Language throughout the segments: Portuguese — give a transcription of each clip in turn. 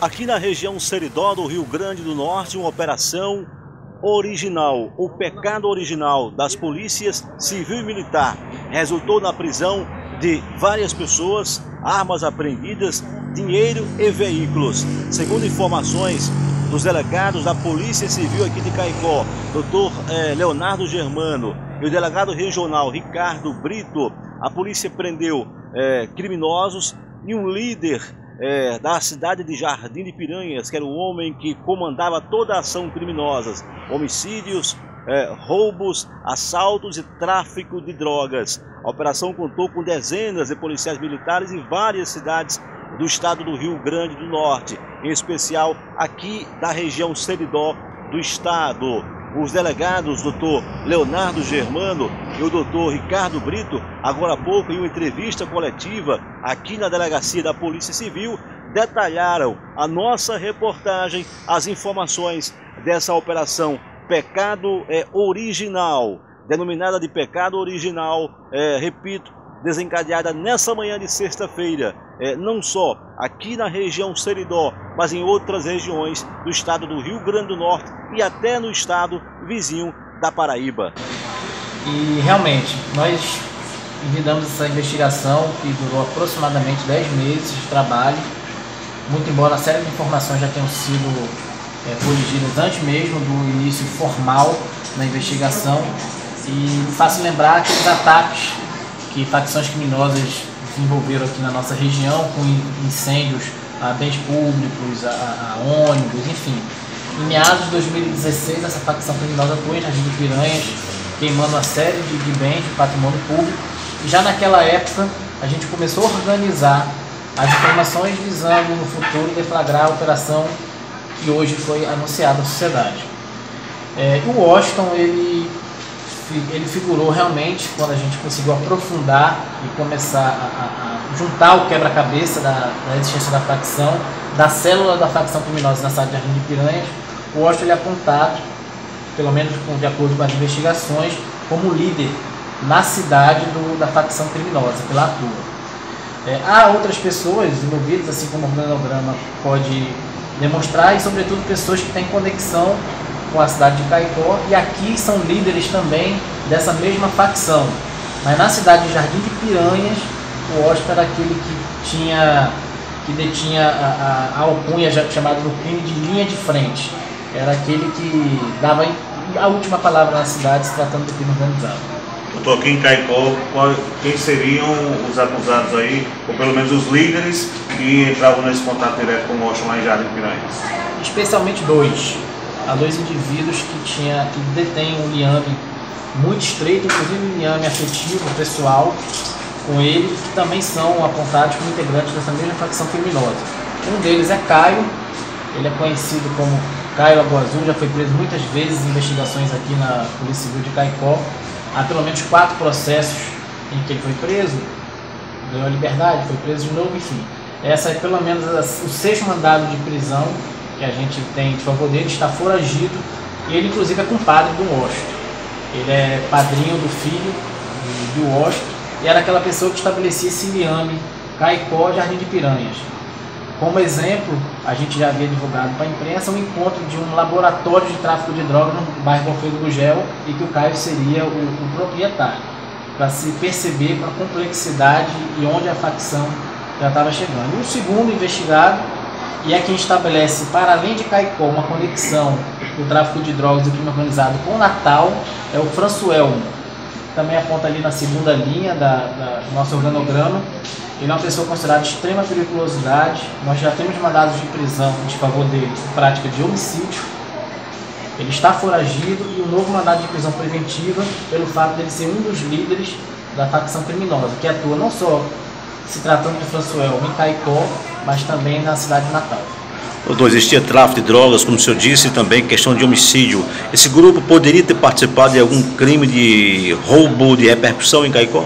Aqui na região Seridó do Rio Grande do Norte, uma operação original, o pecado original das polícias civil e militar resultou na prisão de várias pessoas, armas apreendidas, dinheiro e veículos. Segundo informações dos delegados da Polícia Civil aqui de Caicó, Dr. Leonardo Germano, e o delegado regional Ricardo Brito, a polícia prendeu criminosos e um líder da cidade de Jardim de Piranhas, que era o homem que comandava toda a ação criminosa, homicídios, roubos, assaltos e tráfico de drogas. A operação contou com dezenas de policiais militares em várias cidades do estado do Rio Grande do Norte, em especial aqui da região Seridó do estado. Os delegados Dr. Leonardo Germano e o Dr. Ricardo Brito, agora há pouco, em uma entrevista coletiva aqui na Delegacia da Polícia Civil, detalharam a nossa reportagem, as informações dessa operação Pecado Original, denominada de Pecado Original, repito, desencadeada nessa manhã de sexta-feira, não só aqui na região Seridó, mas em outras regiões do estado do Rio Grande do Norte e até no estado vizinho da Paraíba. E realmente, nós envidamos essa investigação que durou aproximadamente 10 meses de trabalho, muito embora a série de informações já tenham sido corrigidas antes mesmo do início formal da investigação. E faço lembrar aqueles ataques que facções criminosas desenvolveram aqui na nossa região, com incêndios a bens públicos, a ônibus, enfim. Em meados de 2016, essa facção criminosa atuou em Jardim de Piranhas, queimando uma série de bens, de patrimônio público. E já naquela época, a gente começou a organizar as informações visando no futuro deflagrar a operação que hoje foi anunciada à sociedade. O Washington, ele figurou realmente quando a gente conseguiu aprofundar e começar a juntar o quebra-cabeça da existência da facção, da célula da facção criminosa na cidade de Jardim de Piranhas. O Washington é apontado, pelo menos de acordo com as investigações, como líder na cidade da facção criminosa, que lá atua. Há outras pessoas envolvidas, assim como o organograma pode demonstrar, e sobretudo pessoas que têm conexão com a cidade de Caicó, e aqui são líderes também dessa mesma facção. Mas na cidade de Jardim de Piranhas, o Washington era aquele que detinha a alcunha chamada no crime de linha de frente. Era aquele que dava a última palavra na cidade, se tratando de crime organizado. Doutor, aqui em Caicó, quem seriam os acusados aí, ou pelo menos os líderes que entravam nesse contato direto com o Washington lá em Jardim de Piranhas? Especialmente dois. Há dois indivíduos que detêm um liame muito estreito, inclusive um liame afetivo, pessoal, com ele, que também são apontados como integrantes dessa mesma facção criminosa. Um deles é Caio, ele é conhecido como Caio Lagoa Azul, já foi preso muitas vezes em investigações aqui na Polícia Civil de Caicó. Há pelo menos 4 processos em que ele foi preso, ganhou a liberdade, foi preso de novo, enfim. Essa é pelo menos o 6º mandado de prisão que a gente tem de favor dele, está foragido, e ele inclusive é compadre do Washington. Ele é padrinho do filho do Washington, e era aquela pessoa que estabelecia esse liame Caicó, Jardim de Piranhas. Como exemplo, a gente já havia divulgado para a imprensa um encontro de um laboratório de tráfico de drogas no bairro Alfredo Gugel, e que o Caio seria o proprietário, para se perceber com a complexidade e onde a facção já estava chegando. E o segundo investigado, e é quem estabelece, para além de Caicó, uma conexão do tráfico de drogas do crime organizado com Natal, é o Françoelmo. Também aponta ali na segunda linha do nosso organograma. Ele é uma pessoa considerada de extrema periculosidade. Nós já temos mandados de prisão de favor dele por prática de homicídio. Ele está foragido, e um novo mandado de prisão preventiva pelo fato dele ser um dos líderes da facção criminosa, que atua não só se tratando de Françoelmo em Caicó, mas também na cidade de Natal. Doutor, existia tráfico de drogas, como o senhor disse, e também questão de homicídio. Esse grupo poderia ter participado de algum crime de roubo, de repercussão em Caicó?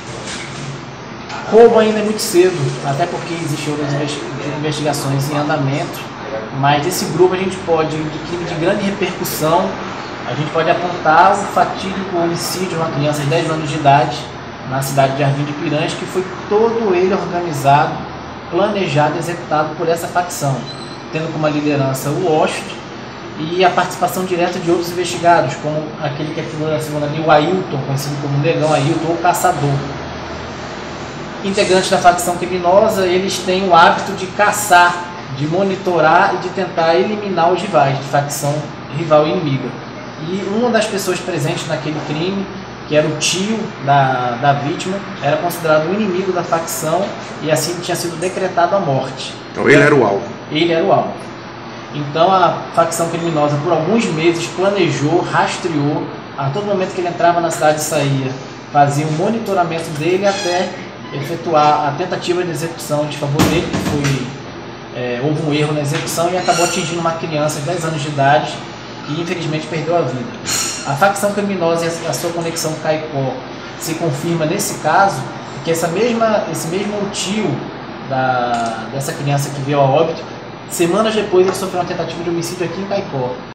Roubo ainda é muito cedo, até porque existem outras investigações em andamento, mas desse grupo a gente pode, de crime de grande repercussão, a gente pode apontar o fatídico homicídio de uma criança de 10 anos de idade, na cidade de Jardim de Piranhas, que foi todo ele organizado, planejado e executado por essa facção. tendo como liderança o Washington e a participação direta de outros investigados, como aquele que é figura na segunda linha, o Ailton, conhecido como Negão Ailton ou Caçador. Integrantes da facção criminosa, eles têm o hábito de caçar, de monitorar e de tentar eliminar os rivais, de facção rival e inimiga. E uma das pessoas presentes naquele crime, que era o tio da vítima, era considerado o inimigo da facção e assim tinha sido decretado a morte. Então ele era o alvo. Ele era o alvo. Então a facção criminosa por alguns meses planejou, rastreou, a todo momento que ele entrava na cidade e saía, fazia um monitoramento dele até efetuar a tentativa de execução de favor dele, que houve um erro na execução e acabou atingindo uma criança de 10 anos de idade que infelizmente perdeu a vida. A facção criminosa e a sua conexão com Caicó se confirma nesse caso, que esse mesmo tio dessa criança que veio a óbito, semanas depois ele sofreu uma tentativa de homicídio aqui em Caicó.